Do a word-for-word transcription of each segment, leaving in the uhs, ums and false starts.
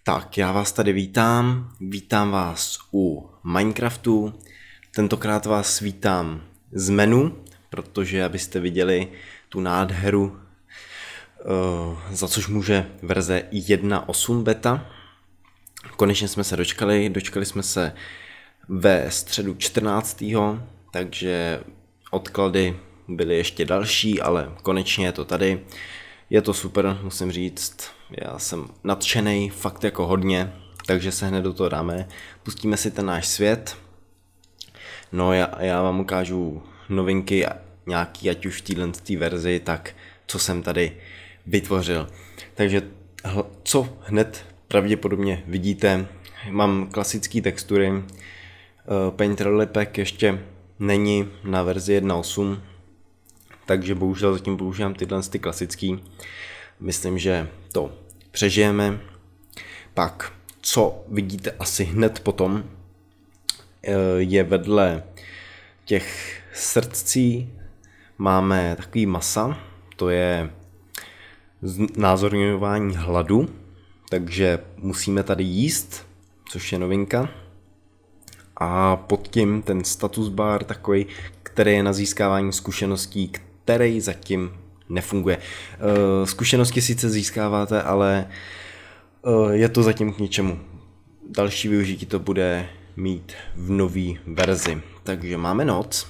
Tak, já vás tady vítám, vítám vás u Minecraftu, tentokrát vás vítám z menu, protože abyste viděli tu nádheru, uh, za což může verze jedna tečka osm beta. Konečně jsme se dočkali, dočkali jsme se ve středu čtrnáctého takže odklady byly ještě další, ale konečně je to tady. Je to super, musím říct, já jsem nadšenej, fakt jako hodně, takže se hned do toho dáme. Pustíme si ten náš svět. No já, já vám ukážu novinky nějaký, ať už v této verzi, tak co jsem tady vytvořil. Takže co hned pravděpodobně vidíte, mám klasické textury, Paint Rally Pack ještě není na verzi jedna tečka osm, takže bohužel zatím používám tyhle ty klasický. Myslím, že to přežijeme. Pak, co vidíte asi hned potom, je vedle těch srdcí máme takový masa, to je znázorňování hladu, takže musíme tady jíst, což je novinka. A pod tím ten status bar takový, který je na získávání zkušeností, který zatím nefunguje. Zkušenosti sice získáváte, ale je to zatím k ničemu. Další využití to bude mít v nové verzi. Takže máme noc.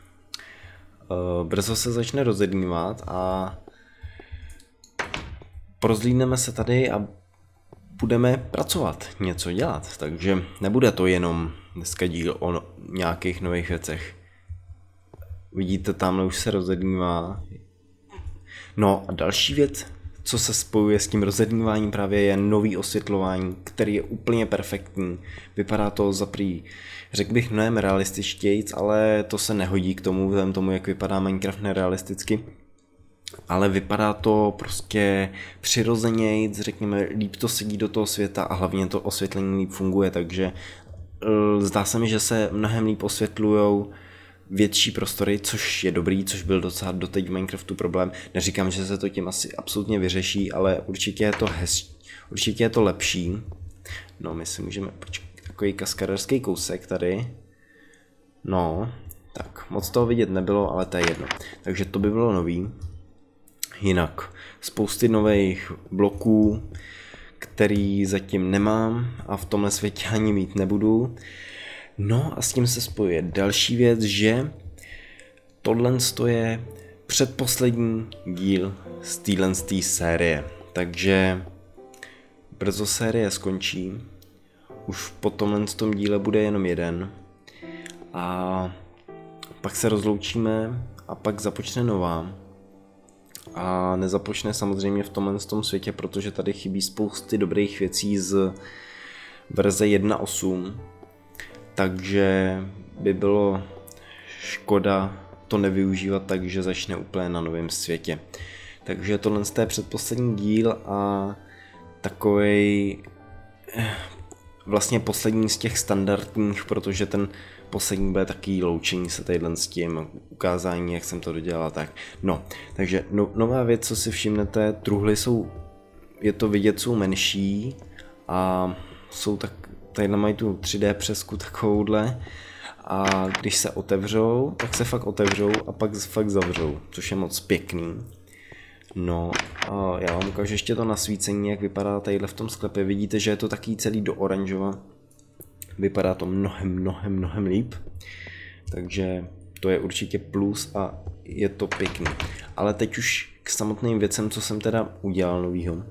Brzo se začne rozednívat a prozlídneme se tady a budeme pracovat, něco dělat. Takže nebude to jenom dneska díl o nějakých nových věcech. Vidíte, tamhle už se rozednívá. No a další věc, co se spojuje s tím rozedníváním, právě je nový osvětlování, který je úplně perfektní. Vypadá to za prý, řekl bych mnohem realističtějc, ale to se nehodí k tomu, vzhledem tomu, jak vypadá Minecraft nerealisticky. Ale vypadá to prostě přirozenějc, řekněme, líp to sedí do toho světa a hlavně to osvětlení líp funguje, takže zdá se mi, že se mnohem líp osvětlujou větší prostory, což je dobrý, což byl docela doteď v Minecraftu problém. Neříkám, že se to tím asi absolutně vyřeší, ale určitě je to hez, určitě je to lepší. No, my si můžeme počkat, takový kaskaderský kousek tady. No, tak moc toho vidět nebylo, ale to je jedno. Takže to by bylo nový. Jinak spousty nových bloků, který zatím nemám a v tomhle světě ani mít nebudu. No a s tím se spojuje další věc, že tohle je předposlední díl z téhle série, takže brzo série skončí, už po tomhle tom díle bude jenom jeden a pak se rozloučíme a pak započne nová. A nezapočne samozřejmě v tomhle tom světě, protože tady chybí spousty dobrých věcí z verze jedna tečka osm, takže by bylo škoda to nevyužívat, takže začne úplně na novém světě. Takže tohle je předposlední díl a takovej vlastně poslední z těch standardních, protože ten poslední bude taky loučení se tadyhle s tím, ukázání, jak jsem to dodělal, tak. No, takže no, nová věc, co si všimnete, truhly jsou, je to vidět, jsou menší a jsou tak, tadyhle mají tu tři dé přesku takovouhle a když se otevřou, tak se fakt otevřou a pak fakt zavřou, což je moc pěkný. No a já vám ukážu ještě to nasvícení, jak vypadá tadyhle v tom sklepě, vidíte, že je to taky celý do oranžova. Vypadá to mnohem, mnohem, mnohem líp, takže to je určitě plus a je to pěkný. Ale teď už k samotným věcem, co jsem teda udělal novýho. Uh,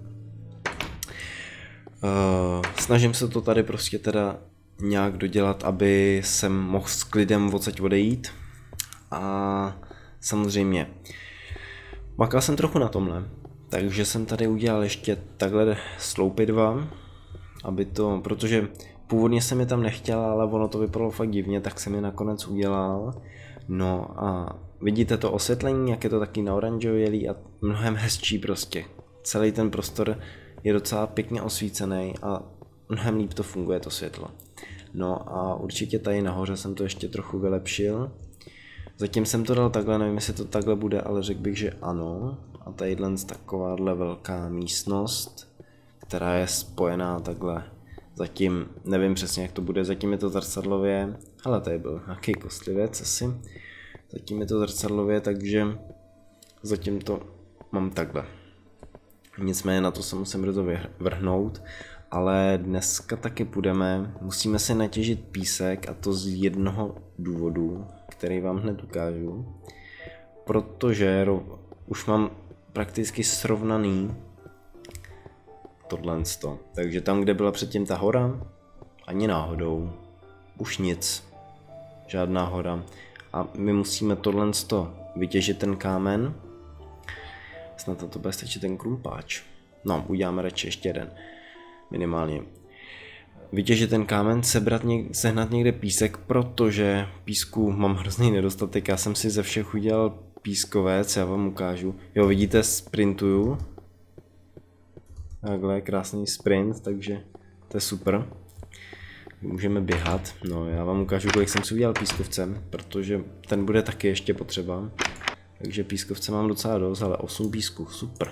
snažím se to tady prostě teda nějak dodělat, aby jsem mohl s klidem odsaď odejít. A samozřejmě makal jsem trochu na tomhle, takže jsem tady udělal ještě takhle sloupy dva, aby to, protože původně jsem je tam nechtěl, ale ono to vypadalo fakt divně, tak jsem je nakonec udělal. No a vidíte to osvětlení, jak je to taky na oranžovělý a mnohem hezčí prostě. Celý ten prostor je docela pěkně osvícený a mnohem líp to funguje to světlo. No a určitě tady nahoře jsem to ještě trochu vylepšil. Zatím jsem to dal takhle, nevím jestli to takhle bude, ale řekl bych, že ano. A tadyhle takováhle velká místnost, která je spojená takhle. Zatím nevím přesně, jak to bude, zatím je to zrcadlově. Hele, tady byl nějaký kostlivec asi. Zatím je to zrcadlově, takže zatím to mám takhle. Nicméně na to se musím brzo vrhnout, ale dneska taky půjdeme, musíme si natěžit písek, a to z jednoho důvodu, který vám hned ukážu. Protože už mám prakticky srovnaný tohle. Takže tam, kde byla předtím ta hora, ani náhodou, už nic, žádná hora. A my musíme tohle vytěžit, ten kámen. Snad to bude stačit ten krumpáč. No, uděláme radši ještě jeden. Minimálně. Vytěžit ten kámen, sebrat něk sehnat někde písek, protože písku mám hrozný nedostatek. Já jsem si ze všech udělal pískovec, já vám ukážu. Jo, vidíte, sprintuju. Takhle, krásný sprint, takže to je super. Můžeme běhat. No, já vám ukážu, kolik jsem si udělal pískovcem, protože ten bude taky ještě potřeba. Takže pískovce mám docela dost, ale osm písků, super.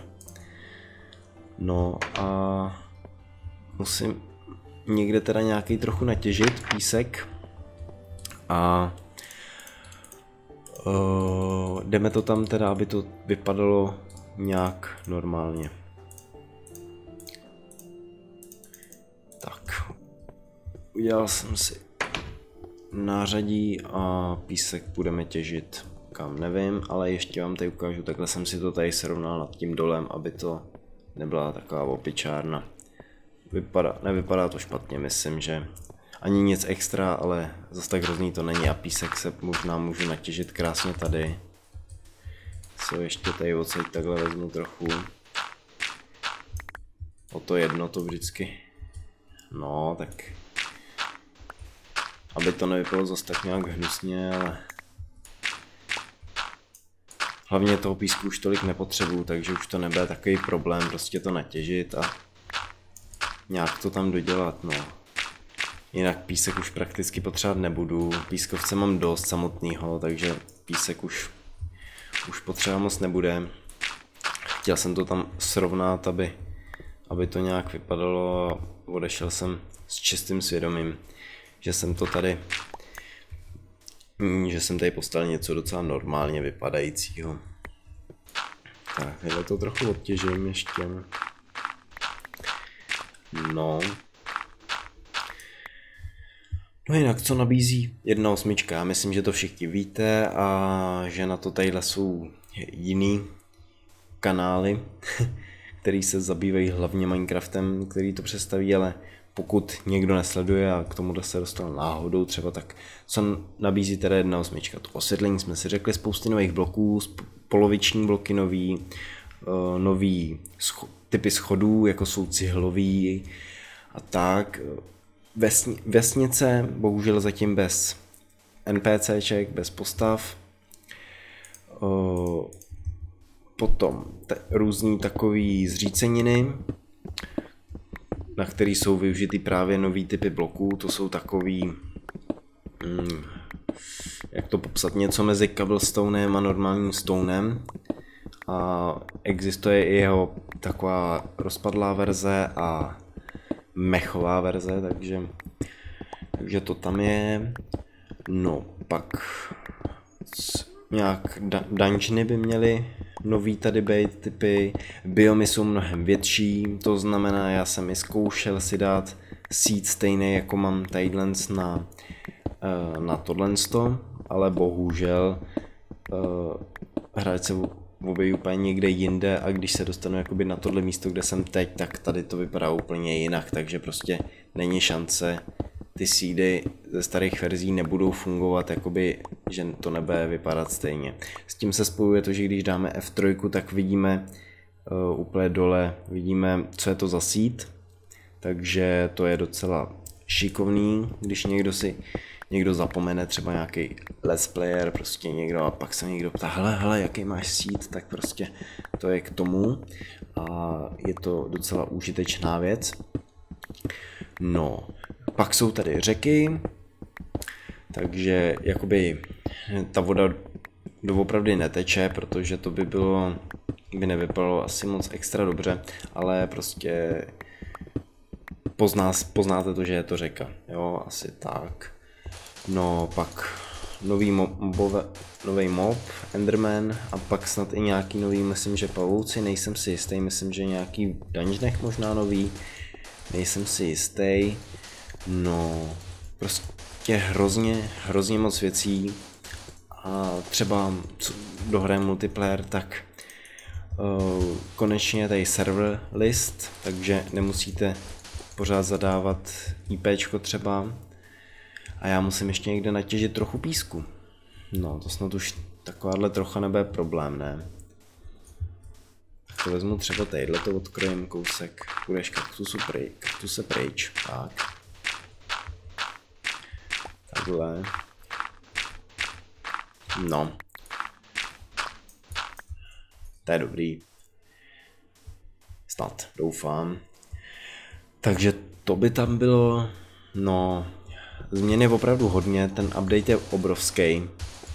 No a musím někde teda nějaký trochu natěžit písek. A uh, jdeme to tam teda, aby to vypadalo nějak normálně. Tak, udělal jsem si nářadí a písek budeme těžit kam nevím, ale ještě vám tady ukážu, takhle jsem si to tady srovnal nad tím dolem, aby to nebyla taková opičárna. Vypadá, nevypadá to špatně, myslím, že ani nic extra, ale zase tak hrozný to není a písek se možná můžu natěžit krásně tady. Co ještě tady odsaď takhle vezmu trochu. O to jedno to vždycky. No, tak aby to nevypadalo zase tak nějak hnusně, ale hlavně toho písku už tolik nepotřebuju, takže už to nebude takový problém prostě to natěžit a nějak to tam dodělat, no. Jinak písek už prakticky potřebovat nebudu, pískovce mám dost samotného, takže písek už, už potřeba moc nebude. Chtěl jsem to tam srovnat, aby, aby to nějak vypadalo a odešel jsem s čistým svědomím, že jsem to tady, že jsem tady postavil něco docela normálně vypadajícího. Tak, já to trochu odtěžím ještě. No. No jinak, co nabízí jedna osmička? Já myslím, že to všichni víte a že na to tadyhle jsou jiný kanály, který se zabývají hlavně Minecraftem, který to představí, ale pokud někdo nesleduje a k tomu se dostal náhodou třeba, tak co nabízí teda jedna osmička? To osvětlení jsme si řekli, spousty nových bloků, poloviční bloky nový, uh, nový scho typy schodů, jako jsou cihlový a tak. Vesni vesnice, bohužel zatím bez NPCček, bez postav. Uh, potom různý takový zříceniny, na který jsou využity právě nový typy bloků. To jsou takový, hmm, jak to popsat, něco mezi cobblestonem a normálním stonem. A existuje i jeho taková rozpadlá verze a mechová verze, takže, takže to tam je. No, pak nějak dungeony by měly nový tady být typy, biomy jsou mnohem větší, to znamená, já jsem i zkoušel si dát seed stejný, jako mám tadyhle na, na tohle, ale bohužel hráč se objeví úplně někde jinde a když se dostanu jakoby na tohle místo, kde jsem teď, tak tady to vypadá úplně jinak, takže prostě není šance, ty seedy ze starých verzí nebudou fungovat, jakoby, že to nebude vypadat stejně. S tím se spojuje to, že když dáme F tři, tak vidíme uh, úplně dole, vidíme, co je to za seed, takže to je docela šikovný, když někdo si někdo zapomene, třeba nějaký let's player, prostě někdo a pak se někdo ptá, hele, hele, jaký máš seed, tak prostě to je k tomu a je to docela užitečná věc. No, pak jsou tady řeky, takže jakoby ta voda doopravdy neteče, protože to by bylo, by nevypadalo asi moc extra dobře, ale prostě pozná, poznáte to, že je to řeka, jo, asi tak. No pak nový mobové, nový mob, Enderman a pak snad i nějaký nový, myslím, že pavouci, nejsem si jistý, myslím, že nějaký v dungeonech možná nový, nejsem si jistý. No, prostě hrozně, hrozně moc věcí a třeba co dohrajem multiplayer, tak uh, konečně tady server list, takže nemusíte pořád zadávat IPčko třeba a já musím ještě někde natěžit trochu písku. No, to snad už takováhle trocha nebude problém, ne? Tak to vezmu třeba tadyhle, to odkrojím kousek, půjdeš kaktusu pryč, kaktuse pryč, tak. Takhle. No. To je dobrý. Snad, doufám. Takže to by tam bylo, no, změn je opravdu hodně, ten update je obrovský.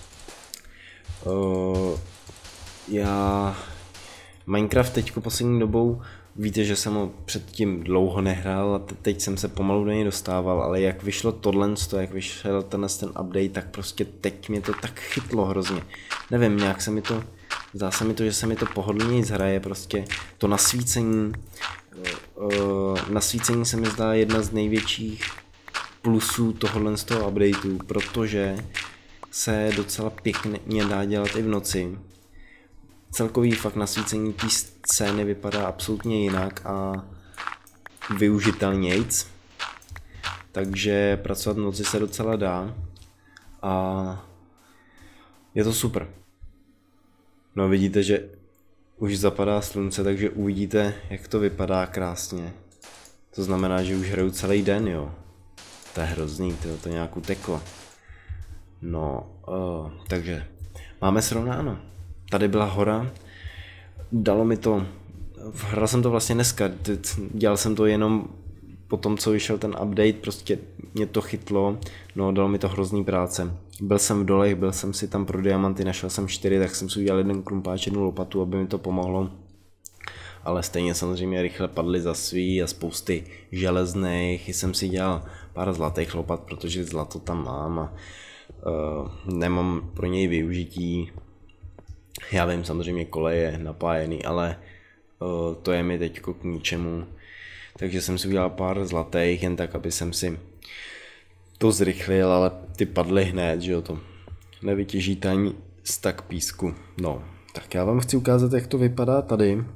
Uh, já Minecraft teďko poslední dobou, víte, že jsem ho předtím dlouho nehrál a teď jsem se pomalu do něj dostával, ale jak vyšlo tohle, jak vyšel tenhle ten update, tak prostě teď mě to tak chytlo hrozně. Nevím, nějak se mi to, zdá se mi to, že se mi to pohodlněji zhraje, prostě to nasvícení, uh, nasvícení se mi zdá jedna z největších plusů tohohle z toho updateu, protože se docela pěkně dá dělat i v noci. Celkový fakt nasvícení té scény vypadá absolutně jinak a využitelnějc. Takže pracovat v noci se docela dá a je to super. No vidíte, že už zapadá slunce, takže uvidíte, jak to vypadá krásně. To znamená, že už hraju celý den, jo. To je hrozný, to, to nějak uteklo. No, uh, takže máme srovnáno. Tady byla hora, dalo mi to, hrál jsem to vlastně dneska, dělal jsem to jenom po tom, co vyšel ten update, prostě mě to chytlo, no dalo mi to hrozný práce. Byl jsem v dolech, byl jsem si tam pro diamanty, našel jsem čtyři, tak jsem si udělal jeden klumpáč, jednu lopatu, aby mi to pomohlo. Ale stejně samozřejmě rychle padly za svý a spousty železných, jsem si dělal pár zlatých lopat, protože zlato tam mám a uh, nemám pro něj využití. Já vím, samozřejmě kole je napájený, ale uh, to je mi teďko k ničemu. Takže jsem si udělal pár zlatých, jen tak, aby jsem si to zrychlil, ale ty padly hned, že jo, to nevytěžíte ani stak písku. No, tak já vám chci ukázat, jak to vypadá tady. Uh,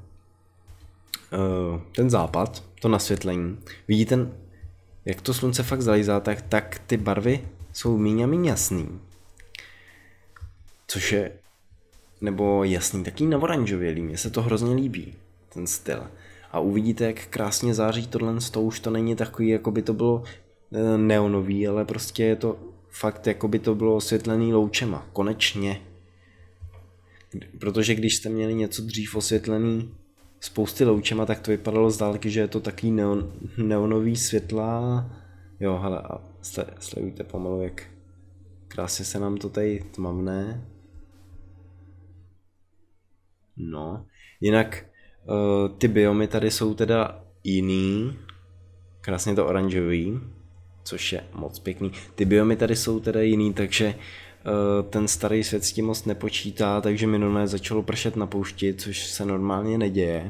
ten západ, to nasvětlení. Vidíte, jak to slunce fakt zalízá, tak, tak ty barvy jsou míň a míň jasný. Což je, nebo jasný, taký navoranžovělý, mně se to hrozně líbí, ten styl. A uvidíte, jak krásně září tohle, to už to není takový, jako by to bylo neonový, ale prostě je to fakt, jako by to bylo osvětlený loučema, konečně. Protože když jste měli něco dřív osvětlený spousty loučema, tak to vypadalo z dálky, že je to takový neon, neonový světla. Jo, hele, a sledujte pomalu, jak krásně se nám to tady tmavne. No, jinak uh, ty biomy tady jsou teda jiný, krásně to oranžový, což je moc pěkný. Ty biomy tady jsou teda jiný, takže uh, ten starý svět s tím moc nepočítá, takže minulé začalo pršet na poušti, což se normálně neděje.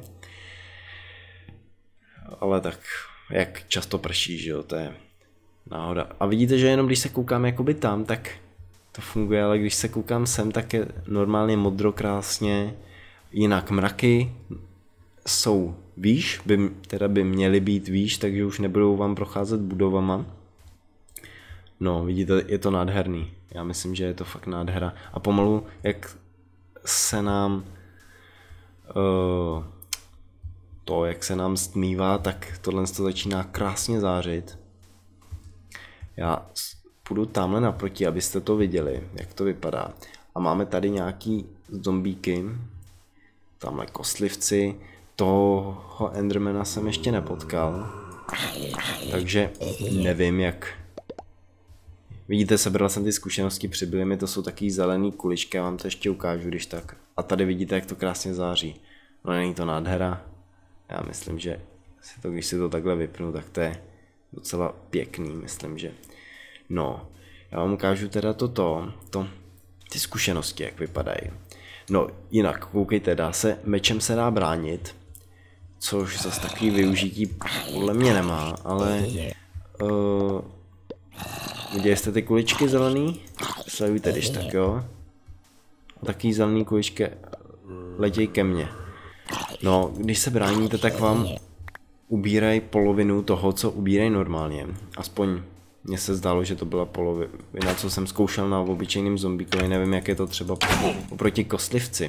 Ale tak, jak často prší, že jo, to je náhoda. A vidíte, že jenom když se koukám jakoby tam, tak to funguje, ale když se koukám sem, tak je normálně modro krásně. Jinak mraky jsou výš, by, teda by měly být výš, takže už nebudou vám procházet budovama. No, vidíte, je to nádherný. Já myslím, že je to fakt nádhera. A pomalu, jak se nám uh, to, jak se nám stmívá, tak tohle to začíná krásně zářit. Já půjdu tamhle naproti, abyste to viděli, jak to vypadá. A máme tady nějaký zombíky, tamhle kostlivci, toho Endermana jsem ještě nepotkal, takže nevím jak. Vidíte, sebral jsem ty zkušenosti, přibyly mi, to jsou takový zelený kuličky, já vám to ještě ukážu, když tak. A tady vidíte, jak to krásně září. No není to nádhera? Já myslím, že Si to, když si to takhle vypnu, tak to je docela pěkný, myslím, že. No, já vám ukážu teda toto, to, ty zkušenosti, jak vypadají. No, jinak, koukejte, dá se, mečem se dá bránit, což zase takový využití podle mě nemá, ale uh, viděli jste ty kuličky zelený? Sledujte, když tak, jo. Taký zelený kuličky letěj ke mně. No, když se bráníte, tak vám ubírají polovinu toho, co ubírají normálně. Aspoň mně se zdálo, že to byla polovina, co jsem zkoušel na obyčejným zombíkovi, nevím, jak je to třeba oproti kostlivci.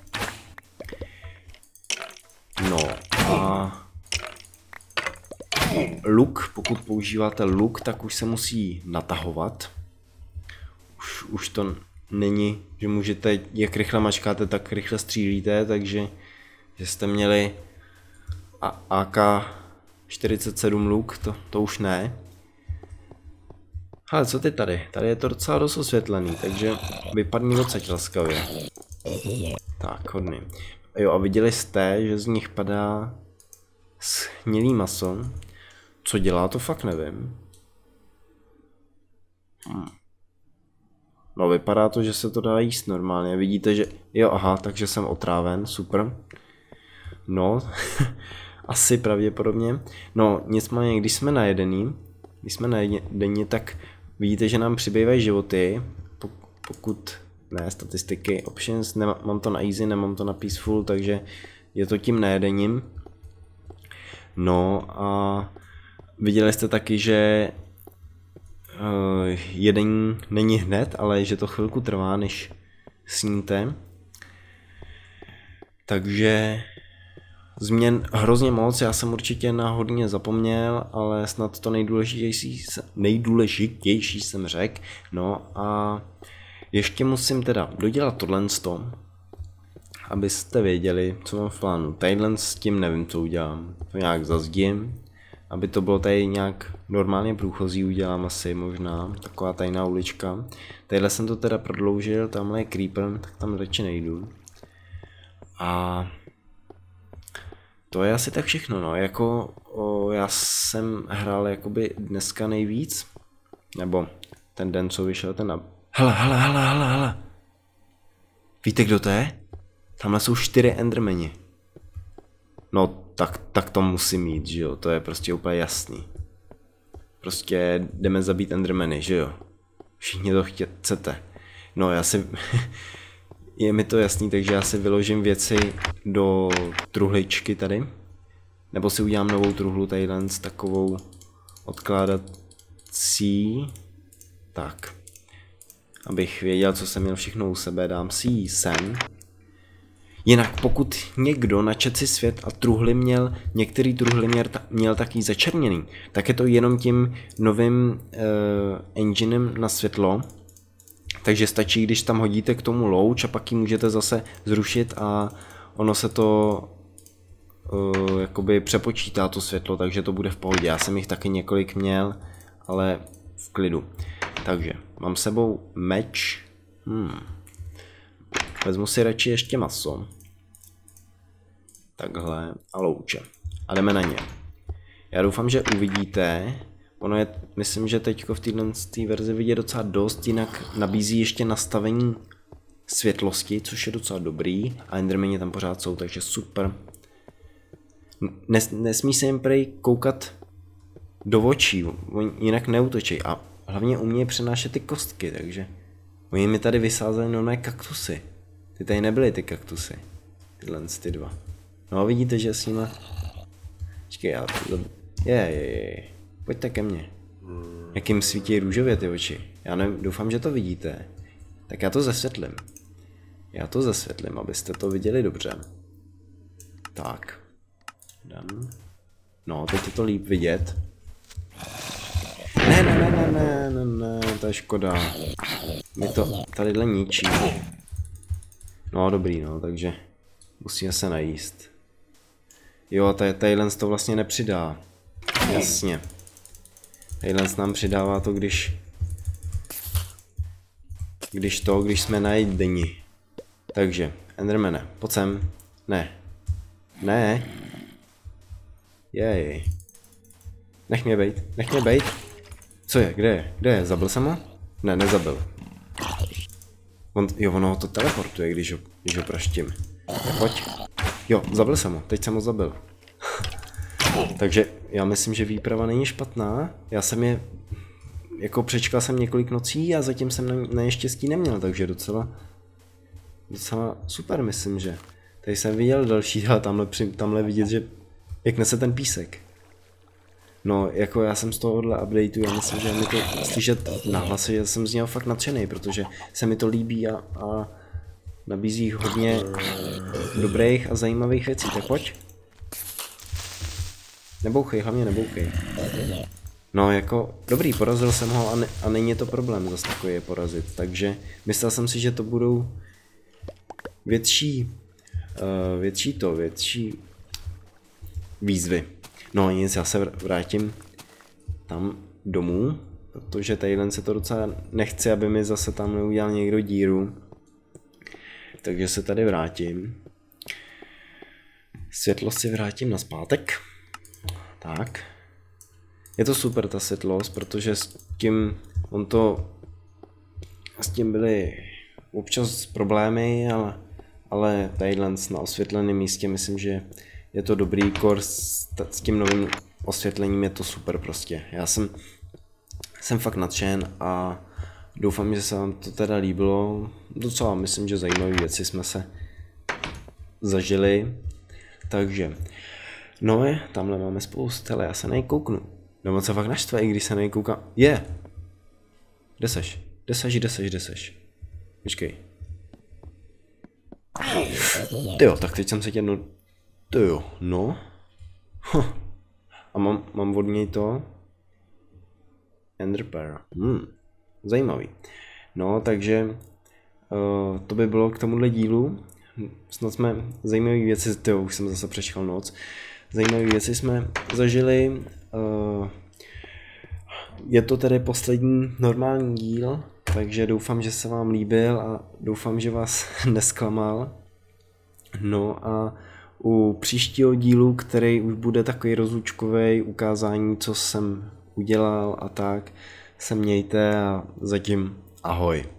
No a luk, pokud používáte luk, tak už se musí natahovat. Už, už to není, že můžete, jak rychle mačkáte, tak rychle střílíte, takže že jste měli A K čtyřicet sedm luk, to, to už ne. Ale co ty tady? Tady je to docela dost osvětlený, takže vypadni docela laskavě. Tak, hodný. Jo, a viděli jste, že z nich padá shnilý maso. Co dělá, to fakt nevím. Hm. No, vypadá to, že se to dá jíst normálně. Vidíte, že... Jo, aha, takže jsem otráven, super. No, asi pravděpodobně. No, nicméně, když jsme najedený, když jsme najedení, tak vidíte, že nám přibývají životy, pokud ne, statistiky, options, nemám, mám to na easy, nemám to na peaceful, takže je to tím najedením. No a viděli jste taky, že uh, jedení není hned, ale že to chvilku trvá, než sníte. Takže změn hrozně moc, já jsem určitě na hodně zapomněl, ale snad to nejdůležitější, nejdůležitější jsem řekl. No a ještě musím teda dodělat tohle, abyste věděli, co mám v plánu. Tadyhle s tím nevím, co udělám. To nějak zazdím, aby to bylo tady nějak normálně průchozí, udělám asi možná, taková tajná ulička. Tadyhle jsem to teda prodloužil, tamhle je creeper, tak tam radši nejdu. A to je asi tak všechno, no, jako o, já jsem hrál jakoby dneska nejvíc, nebo ten den, co vyšel ten na... Hele, hele, hele, hele, hele. Víte, kdo to je? Tamhle jsou čtyři endermeni. No, tak, tak to musí mít, že jo, to je prostě úplně jasný. Prostě jdeme zabít endermeny, že jo. Všichni to chcete. No, já si... Je mi to jasný, takže já si vyložím věci do truhličky tady. Nebo si udělám novou truhlu tadyhle s takovou odkládací. Tak. Abych věděl, co jsem měl všechno u sebe, dám si ji sem. Jinak pokud někdo na Četci svět a truhly měl, některý truhly měl, měl taky začerněný, tak je to jenom tím novým uh, enginem na světlo. Takže stačí, když tam hodíte k tomu louč a pak ji můžete zase zrušit a ono se to uh, jakoby přepočítá to světlo, takže to bude v pohodě. Já jsem jich taky několik měl, ale v klidu. Takže mám s sebou meč. Hmm. Vezmu si radši ještě maso. Takhle a louče. A jdeme na ně. Já doufám, že uvidíte. Ono je, myslím, že teďko v této verzi vidět docela dost, jinak nabízí ještě nastavení světlosti, což je docela dobrý. A endermeni tam pořád jsou, takže super. Nes, nesmí se jim prej koukat do očí, oni jinak neútočí. A hlavně umějí přenášet ty kostky, takže oni mi tady vysázeli nové kaktusy. Ty tady nebyly ty kaktusy. Tyhle ty dva. No a vidíte, že s nimi... Počkej, já... Je, je, je. Pojďte ke mně. Jak jim svítí růžově ty oči. Já nevím, doufám, že to vidíte. Tak já to zasvětlím. Já to zasvětlím, abyste to viděli dobře. Tak. Dan. No, teď je to líp vidět. Ne, ne, ne, ne, ne, ne, ne, to je škoda. Mi to tadyhle ničí. No, dobrý, no, takže musíme se najíst. Jo, tadyhle to vlastně nepřidá. Jasně. Tadyhle nám přidává to, když... Když to, když jsme najedení. Takže, endermane, pojď sem. Ne. Ne. Jej. Nech mě bejt, nech mě bejt. Co je, kde je, kde je, zabil jsem ho? Ne, nezabil. On, jo, ono ho to teleportuje, když ho, když ho praštím. Tak pojď. Jo, zabil jsem ho, teď jsem ho zabil. Takže já myslím, že výprava není špatná. Já jsem je, jako přečkal jsem několik nocí a zatím jsem na, na neštěstí neměl, takže docela, docela super, myslím, že. Tady jsem viděl další, ale tamhle, tamhle vidět, že jak nese ten písek. No, jako já jsem z tohohle updateu, já myslím, že mi to slyšet na hlase, že jsem z něho fakt nadšený, protože se mi to líbí a, a nabízí hodně dobrých a zajímavých věcí, tak pojď. Nebouchej, hlavně nebouchej. No jako, dobrý, porazil jsem ho a, ne, a není to problém zase takový je porazit, takže myslel jsem si, že to budou větší, uh, větší to, větší výzvy. No nic, já se vrátím tam domů, protože tadyhle se to docela nechci, aby mi zase tam neudělal někdo díru. Takže se tady vrátím. Světlost si vrátím nazpátek. Tak. Je to super ta světlost, protože s tím, on to, s tím byly občas problémy, ale, ale tadyhle na osvětleném místě myslím, že je to dobrý kor, s, s tím novým osvětlením je to super prostě. Já jsem, jsem fakt nadšen a doufám, že se vám to teda líbilo. Docela myslím, že zajímavé věci jsme se zažili. Takže, no je, tamhle máme spoustu, ale já se nejkouknu. Nebo se fakt naštve, i když se nejkoukám. Je! Yeah. Kde seš? Kde seš, kde seš, kde seš? Počkej. Tyjo, tak teď jsem se tě no... Tyjo, no. Huh. A mám, mám od něj to? Enderpearl. Hmm. Zajímavý. No, takže uh, to by bylo k tomuhle dílu. Snad jsme zajímavé věci, tyjo, už jsem zase přečkal noc. Zajímavé věci jsme zažili. Uh, je to tedy poslední normální díl, takže doufám, že se vám líbil a doufám, že vás nesklamal. No a u příštího dílu, který už bude takový rozlučkový, ukázání, co jsem udělal a tak, se mějte a zatím ahoj.